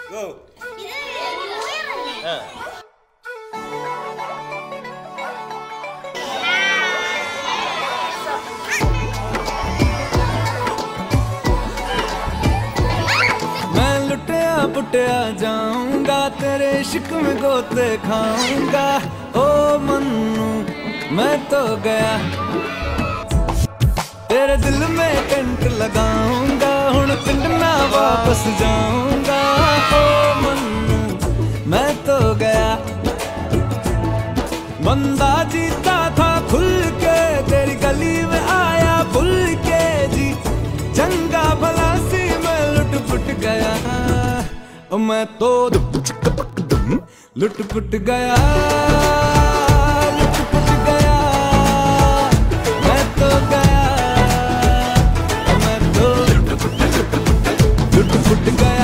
गो। मैं लुटिया पुटिया जाऊंगा, तेरे इश्क में गोते खाऊंगा। ओ मन्नू मैं तो गया, तेरे दिल में टेंट लगाऊंगा, हुण पिंड ना वापस जाऊंगा। ओ मन्नू मैं तो गया, बंदा जीता था खुल के, तेरी गली में आया भूल के जी। चंगा भला सी मैं लुट पुट गया, मैं तो लुट पुट गया, लुट पुट गया, मैं तो गया, मैं तो लुट पुट गया।